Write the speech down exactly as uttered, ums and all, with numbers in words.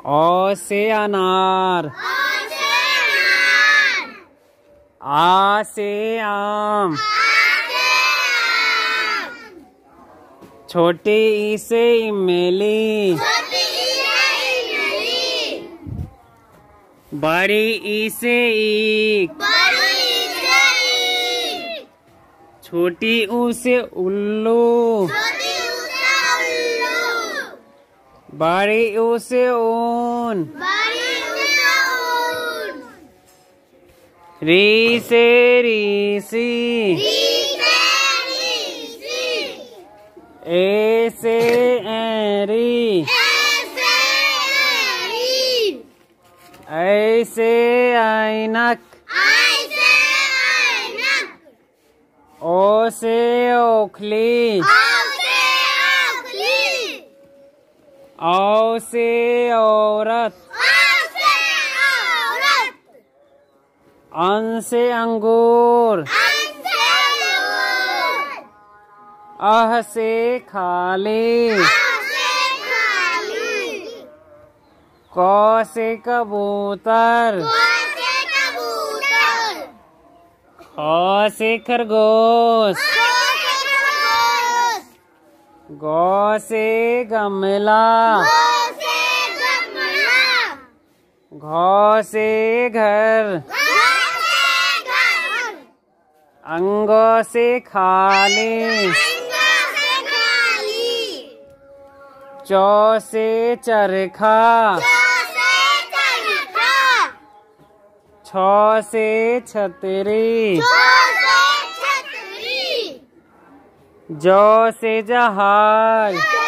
ओ से अनार। आ से आम। छोटी ई से इमली। बड़ी ई से ईख। छोटी ऊ से उल्लू। बड़ी ऊ से ऊन। री से ऋषि। ए से एरी। ऐ से ऐनक। ओ से ओखली। औ से औरत। अन से अंगूर। अह से खाली। क से कबूतर। ख से खरगोश। गौ से गमला। घौ से घर। अंगो से खाली। चौ से चरखा। छ से छतरी। जौ से जहाज।